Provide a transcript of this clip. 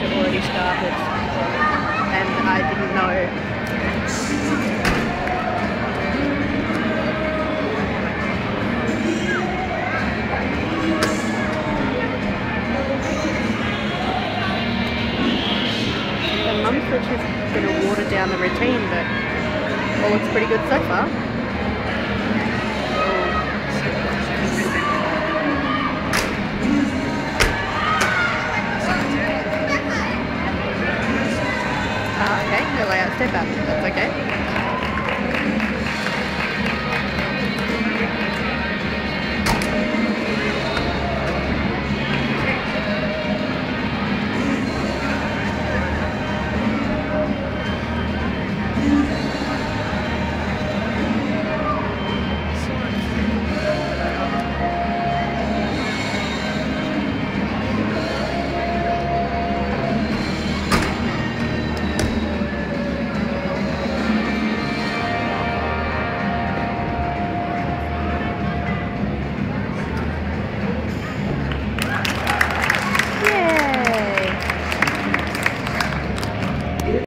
had already started, and I didn't know. The mum said she's going to water down the routine, but all looks pretty good so far. Okay, no way out, step up.